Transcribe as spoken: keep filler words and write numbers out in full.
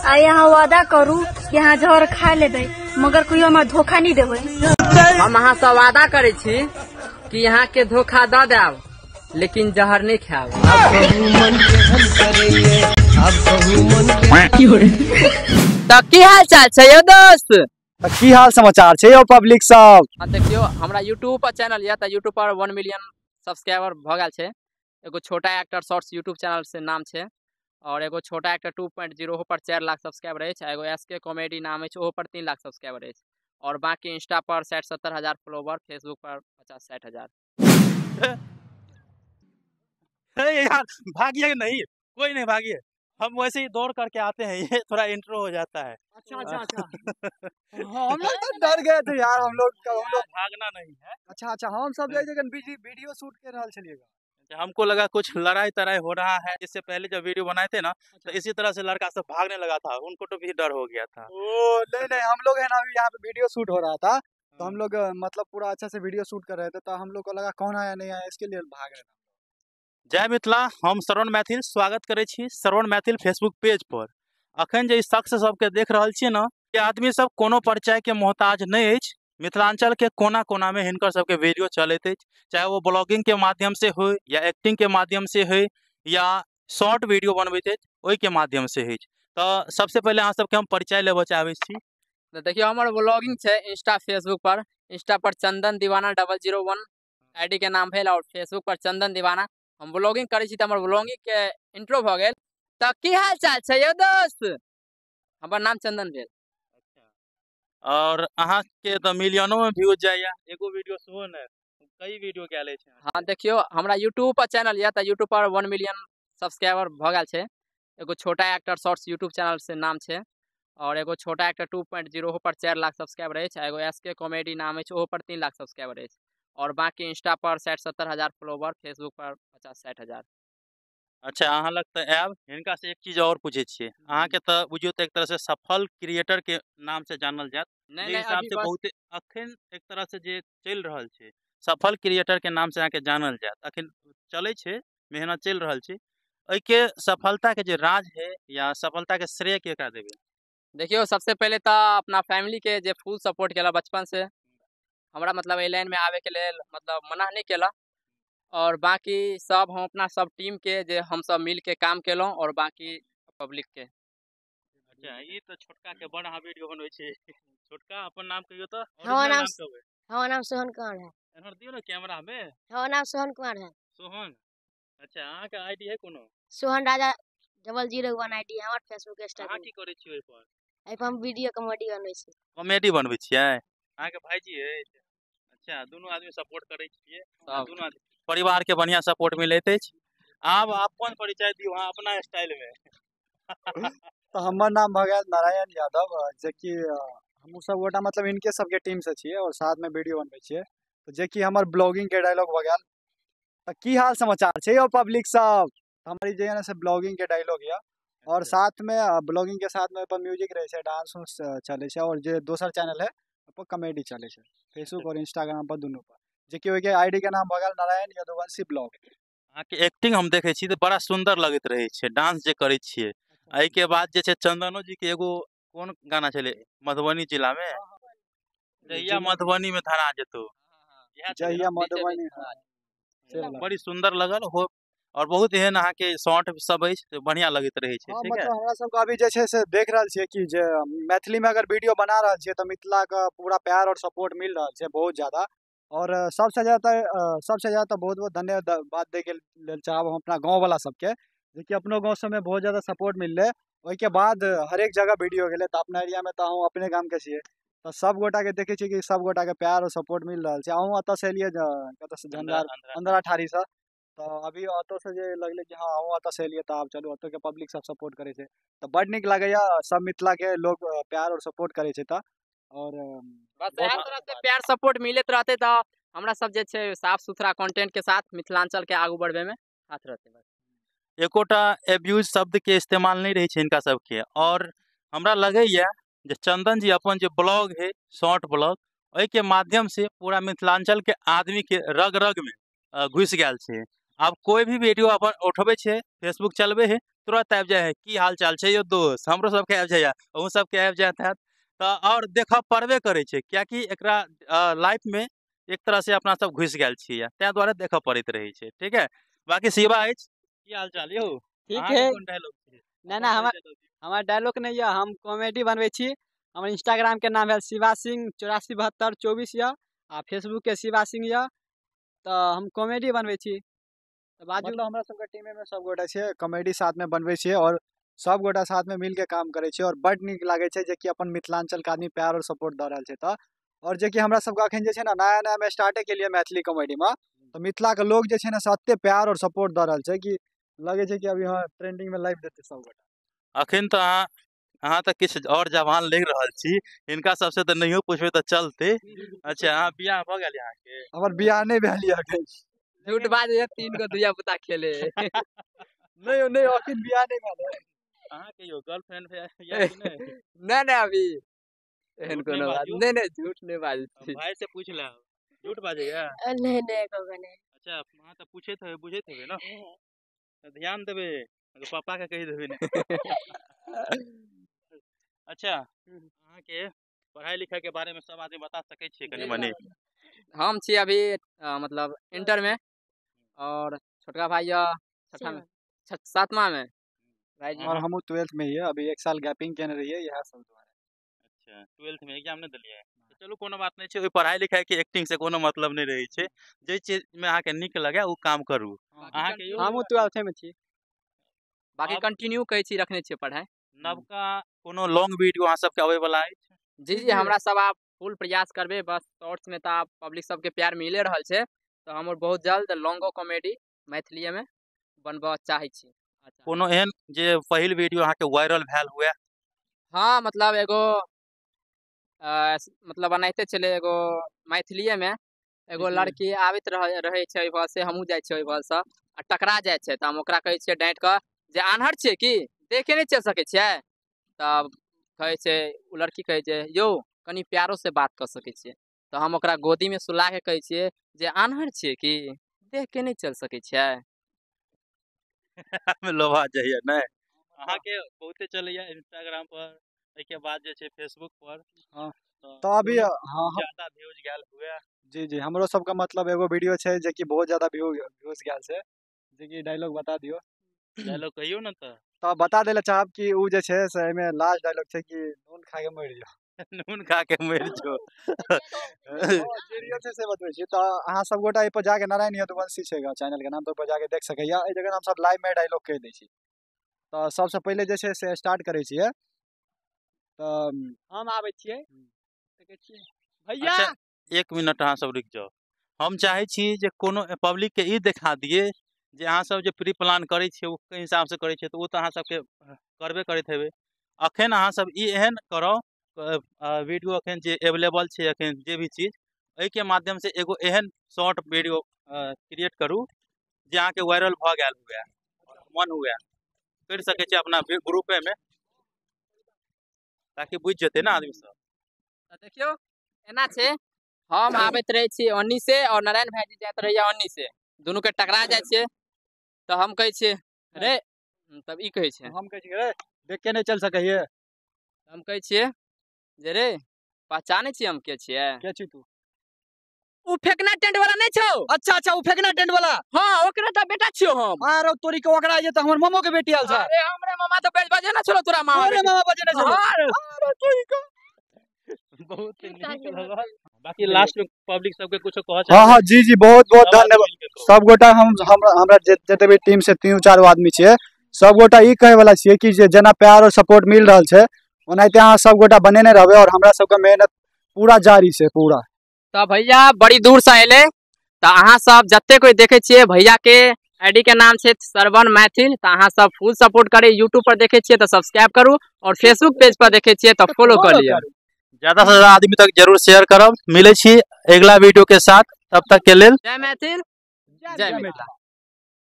आ यहाँ वादा करू यहाँ जहर खा लेबे मगर कोई हमार धोखा नहीं देवे। हम अहाँ से वादा करे छी कि यहाँ के धोखा द देव लेकिन जहर नहीं खाओ। तो की हाल चाल छै यो दोस्त? की हाल समाचार छै यो पब्लिक सब? हाँ देखियो हमरा यूट्यूब पर चैनल या त यूट्यूब पर वन मिलियन सब्सक्राइबर भ गेल छै। एगो छोटा एक्टर शॉर्ट्स यूट्यूब चैनल से नाम छै और एगो छोटा एक्टर टू पॉइंट जीरो पर चार लाख सब्सक्राइबर है। एगो एसके कॉमेडी नाम है ओहो पर तीन लाख सब्सक्राइबर है और बाकी इंस्टा पर साठ सत्तर हजार फॉलोवर, फेसबुक पर पचास साठ हजार। यार भागिए नहीं, कोई नहीं भागिए, हम वैसे ही दौड़ करके आते हैं, ये थोड़ा इंट्रो हो जाता है। अच्छा अच्छा अच्छा हम लोग तो डर गए थे यार, हम लोग हम लोग भागना नहीं है। अच्छा अच्छा हम सब वीडियो शूट कर रहा चलिएगा। हमको लगा कुछ लड़ाई तड़ाई हो रहा है। इससे पहले जब वीडियो बनाए थे ना तो इसी तरह से लड़का सब भागने लगा था, उनको तो भी डर हो गया था। ओ नहीं नहीं हम लोग है ना अभी यहाँ पे वीडियो शूट हो रहा था तो हम लोग मतलब पूरा अच्छा से वीडियो शूट कर रहे थे तो हम लोग को लगा कौन आया नहीं आया इसके लिए भाग रहे थे। जय मिथिला, हम श्रवण मैथिल स्वागत करे छी श्रवण मैथिल फेसबुक पेज पर। अखन जे शख्स सबके देख रहा छे ना, ये आदमी सब कोनो परिचय के मोहताज नहीं अछि। मिथिलांचल के कोना कोना में हिनकर सबके वीडियो चलते है, चाहे वो ब्लॉगिंग के माध्यम से हो या एक्टिंग के माध्यम से हो या शॉर्ट वीडियो बनबे ओहि के माध्यम से हो। तो सबसे पहले अहाँ सबके हम परिचय लेबे चाहे छी। तो देखियो हमार ब्लॉगिंग है इंस्टा फेसबुक पर। इंस्टा पर चंदन दीवाना डबल जीरो वन आईडी के नाम है और फेसबुक पर चंदन दीवाना। हम ब्लॉगिंग करे छी त हमर ब्लॉगिंग के इंट्रो भ गेल। त की हाल चाल छै यो दोस्त? हमर नाम चंदन भेल। और अहाँ के तो मिलियनों में व्यूज जाया, एगो वीडियो सुनो न कई वीडियो के ले छै। हां देखियो हमरा यूट्यूब पर चैनल या त यूट्यूब पर वन मिलियन सब्सक्राइबर भ गेल छै। एगो छोटा एक्टर शॉर्ट्स यूट्यूब चैनल से नाम छै और एगो छोटा एक्टर टू पॉइंट जीरो पर चार लाख सब्सक्राइबर है। एगो एसके कॉमेडी नाम है ओहो पर तीन लाख सब्सक्राइबर है और बाकी इंस्टा पर साठ सत्तर हजार फॉलोवर, फेसबुक पर पचास साठ हजार। अच्छा अहाँ लग तो आब हिनका से एक चीज और पूछे छिए, अहाँ के तो बुझियो तो एक तरह से सफल क्रिएटर के नाम से जानल जात। नहीं नहीं हिसाब से बहुत अखन एक तरह से जे चल रहल छै सफल क्रिएटर के नाम से अहाँ के जानल जात। अखन चले छै, मेहनत चल रहल छै, एहि के सफलता के जे राज है या सफलता के श्रेय केकरा देबे? देखियो सबसे पहले तो अपना फैमिली के जे फुल सपोर्ट केला बचपन से, हमरा मतलब ए लाइन में आवे के लेल मतलब मना नहीं केला और बाकी सब हम अपना सब टीम के जे हम सब मिल के काम केलो और बाकी पब्लिक के। अच्छा ये तो छोटका के बड़ा वीडियो बनवे छै। छोटका अपन नाम कहियो तो? हमर नाम हमर नाम सोहन कुमार है। एनहर दियो ना कैमरा में। हमर नाम सोहन कुमार है। सोहन, अच्छा अहाँ के आईडी है कोनो? Sohan Raja double zero one ID हमर फेसबुक इंस्टा। अहाँ की करे छी ओइ पर? एहि पर हम वीडियो कॉमेडी बनबै छी। कॉमेडी बनबै छियै? अहाँ के भाईजी है? अच्छा दोनों आदमी सपोर्ट करे छिए, दोनों आदमी परिवार के बढ़िया सपोर्ट मिलते है। आप अपन परिचय दियो हां अपना स्टाइल में। तो हमर नाम भगल नारायण यादव, जे कि हम सब गोटा मतलब इनके सबके टीम से छिए और साथ में वीडियो बनबै छिए। तो जे कि हमर ब्लॉगिंग के डायलॉग भगल। तो की हाल समाचार छै यो पब्लिक सब? हमारी जे है से ब्लॉगिंग के डायलॉग या और साथ में ब्लॉगिंग के साथ में पर म्यूजिक रहे छै, डांस चले छै और जे दोसर चैनल है पर कॉमेडी चले छै फेसबुक और इंस्टाग्राम पर दोनों पर, जे कि ओके आईडी के नाम भगल नारायण यादवंशी ब्लॉग। अहाँ के एक्टिंग हम देखे छी तो बड़ा सुंदर लगत रहे छै, डांस जे करे छिए। एहि के बाद जे छै चंदनो जी के एगो कोन गाना चले मधुबनी जिला में, जहिया मधुबनी में धरा जेतो, जहिया मधुबनी, बड़ी सुंदर लगल हो और बहुत एहन अहाँ के शॉर्ट सब है बढ़िया लगत रहे छै। ठीक है मतलब हमरा सब अभी जे छै से देख रहल छिए कि जे मैथिली में अगर वीडियो बना रहल छिए तो मिथिला का पूरा प्यार और सपोर्ट मिल रहल छै बहुत ज्यादा। और सबसे ज्यादा सबसे ज्यादा तो बहुत बहुत धन्यवाद दे के लेल चाहब हम अपना गाँव वाला सबके, जे कि अपनो गाँव सब में बहुत ज्यादा सपोर्ट मिलले। ओहि के बाद हर एक जगह वीडियो गेले तो अपना एरिया में तो हम अपने गाँव के छिए तो सब गोटा के देखे छी कि सब गोटा के प्यार और सपोर्ट मिल रहल छै। अहूँ अत से एलिए कत से झंझार अंदर अठारी से, तो अभी अतो से जे लगले कि हाँ अहूँ अत से एलिए तो आब चलू अतो के पब्लिक सब सपोर्ट करे छै तो बड निक लागैया। सब मिथिला के लोग प्यार और सपोर्ट करे छै त और बस इस तरह से प्यार सपोर्ट मिलत रहते तो हमरा सब जे छै साफ सुथरा कंटेंट के साथ मिथिलांचल के आगू बढ़वे में हाथ रहते। बस एकोटा एब्यूज शब्द के इस्तेमाल नहीं रही छै इनका सबके। और हमरा लगैया जे चंदन जी अपन जे ब्लॉग है शॉर्ट ब्लॉग, ओहि के माध्यम से पूरा मिथिलांचल के आदमी के रग रग में घुस गया छै। अब कोई भी वीडियो अपन उठबे छै फेसबुक चलबे है तुरंत आबि जाए है की हाल चाल छै यो दोस्त, हमरो सबके आबि जाइए, अहूँ सबके आबि जाइत हैत। तऽ और देखऽ पड़बे करै छै, कियाकि एकरा लाइफ में एक तरह से अपना सब घुसि गेल छियै, ताहि दुआरे देखऽ पड़ैत रहै छै। ठीक है, बाकी शिवा अछि, की हाल चाल यौ? ठीक अहाँके है। कोन डायलॉग छै? ना ना हमर हमर डायलॉग नहीं है, हम कॉमेडी बनबै छी। हमर इंस्टाग्राम के नाम है शिवा सिंह चौरासी बहत्तर चौबीस या, आ फेसबुक के शिवा सिंह या। तो हम कॉमेडी बनबै छी। तो बाजू। मतलब हमरा सबके टीम में सब गोटा छै कॉमेडी साथ में बनबै छियै और सब गोटा साथ में मिल के काम करै छियै और बड नीक लागे छै जे कि अपन मिथिलांचल के आदमी प्यार और सपोर्ट दऽ रहल छै। तऽ और जे कि हमरा सबके अखन जे छै ने नया नया में स्टार्टे केलियै मैथिली कॉमेडी में, तो मिथिला के लोग जे छै ने से एते प्यार और सपोर्ट दऽ रहल छै कि लगे छै कि अभी हाँ ट्रेंडिंग में लाइव देतै सब गोटा। अखन तऽ अहाँ अहाँ तऽ किछु और जवान लग रहल छी, हिनका सबसे तऽ नहियो पूछबै तऽ चलते। अच्छा, अहाँ बियाह भऽ गेल अहाँके? हमर बियाह नहि भेल यऽ अखन। झूठ बाज है, तीन गो दुया पुता खेले नहीं नहीं अखन बियाह नहीं भेल है। अहाँ के यो गर्लफ्रेंड है या कि नहीं? नहीं नहीं अभी एहन झूठ नहीं कोनो बात बाजू। नहीं नहीं झूठ नहीं बाज हम भाई से पूछ ले, झूठ बाजेगा? नहीं नहीं कहो नहीं। अच्छा, अहाँ तऽ पूछैत हेबै बुझैत हेबै ना, तऽ ध्यान देबै, अगर पापा के कहि देबै ने। अच्छा, अहाँ के पढ़ाई लिखाई के बारे में सब आदमी बता सकै छियै कनि मनि? हम छी अभी अ, मतलब इंटर में, और छोटका भाई या छठा में, छ- सातवां में, भाई जी। और हम ट्वेल्थ में ही है, अभी एक साल गैपिंग केने रहिए यह सब दुआरे। अच्छा, ट्वेल्थ में एग्जाम नहीं दिलियै? तऽ चलू कोनो बात नहीं छै, ओहि पढ़ाई लिखाई के एक्टिंग से कोनो मतलब नहीं रहै छै। जे चीज में अहाँ के नीक लगे वो काम करू। अहाँ के यो हमहूँ ट्वेल्थ में छी। बाकी अब- कंटिन्यू कहै छी रखने छियै पढ़ाई। नवका कोनो लॉन्ग वीडियो अहाँ सबके अबै वाला अछि? जी जी हमरा सब आप फुल प्रयास करबे, बस शॉर्ट्स में तो आप पब्लिक सबके प्यार मिले रहल छै, तो हम बहुत जल्द लॉन्गो कॉमेडी मैथिली में बनबऽ चाहै छी। अच्छा। कोनो एहन जे पहिल वीडियो अहाँ के वायरल भेल हुए? हाँ मतलब एगो अ, स- मतलब बनाइते चले एगो मैथिलीये में एगो लड़की आबैत रह रहे छै ओहि से, हमहूँ जाइ छियै ओहि से आ टकरा जाइ छै, तऽ हम ओकरा कहै छियै डाँटि कऽ जे आन्हर छियै कि देखे नहीं चल सकै छियै? तब कहै छै ओ लड़की कहै छै यौ कनी प्यारो से बात कर सकै छियै, तऽ हम ओकरा गोदी में सुला के कहै छियै जे आन्हर छियै कि देख के नहीं चल सकै छियै? में लोभा जाइए नहीं? अहाँ के बहुते चलैया इंस्टाग्राम पर, के बाद जे छै फेसबुक पर। हाँ, तो तो अभी दोनों हाँ हम ज्यादा व्यूज गेल हुए। जी जी हमरो सबका मतलब एगो वीडियो छै जे कि बहुत ज्यादा व्यू व्यूज गेल छै, जे कि डायलॉग बता दियो। डायलॉग कहियो ना तो। तो बता देले चाहब कि उ जे छै से एमे लास्ट डायलॉग छै कि नून खा के मर जाओ। नून खा के मर जो। हाँ, जे रियल छै से बतबै छी। तो अहाँ सब गोटा ए पर जाके नारायण यदुवंशी छै चैनल के नाम, तो ओइ पर जाके देख सकैया। ए जगह हम सब लाइव में डायलॉग कह दै छी। तो सबसे पहले जे छै से स्टार्ट करै छियै। तो हम आबै छियै। देखै छियै भैया। अच्छा, एक मिनट अहाँ सब रुक जाओ। हम चाहे छी जे कोनो पब्लिक के ई देखा दिए जे अहाँ सब जे प्री प्लान करै छियै, ओ के हिसाब से करै छियै, तो वो तो अहाँ सबके करबे करैत हेबै। अखन अहाँ सब ई एहन करो, वीडियो अखन जे अवेलेबल छै, अखन जे भी चीज एहि के माध्यम से एगो एहन शॉर्ट वीडियो क्रिएट करू जे अहाँ के वायरल भ गेल हुए, मन हुए, कर सकै छी अपना ग्रुपे में, ताकि बुझ जेतै ना आदमी सब। तऽ देखियो एना छै, हम आबैत रहे छी ओन्नी से और नारायण भाईजी जाइत रहिया ओन्नी से, दुनू के टकरा जाइ छियै, तो हम कहै छियै रे, तब ई कहै छै, हम कहै छी रे देख के नहीं चल सकैये। हम कहै छियै जे रे पहचानै छियै हम के छियै? के छी तू? उ फेकना टेंट वाला नहीं छौ? अच्छा अच्छा उ फेकना टेंट वाला। हाँ ओकरा टा बेटा छियो हम। अरे तोरी के ओकरा ये त हमर ममो के बेटी आल छ। अरे हमरे मामा तो बेच बजे ना छलो तोरा मामा अरे बेटी। मामा बजे ना छलो। अरे अरे तोरी के बहुत नीक लगल। बाकी लास्ट में पब्लिक सबके कुछो कहऽ हाँ हाँ जी जी बहुत बहुत सब आदमी धन्यवाद। मिलके कहो। सब गोटा हम हम हमरा जते भी टीम से तीन चार आदमी छियै, सब गोटा ई कहे वाला छियै कि जे जेना प्यार और सपोर्ट मिल रहल छै, ओनाहिते अहाँ सब गोटा बनेने रहबै और हमरा सबके मेहनत पूरा जारी छै पूरा। तो भैया बड़ी दूर से अयले, तो अहाँ सब जते कोई देखे छियै भैया के आईडी के नाम छै श्रवण मैथिल, तो अहाँ सब फुल सपोर्ट करे। यूट्यूब पर देखे छियै तो सब्सक्राइब करू, और फेसबुक पेज पर देखे छियै तो फॉलो कर लिया। ज्यादा से ज्यादा आदमी तक जरूर शेयर करब। मिले छी अगला वीडियो के साथ, तब तक के लेल जय मैथिल, जय जय मिथिला। मिथिला।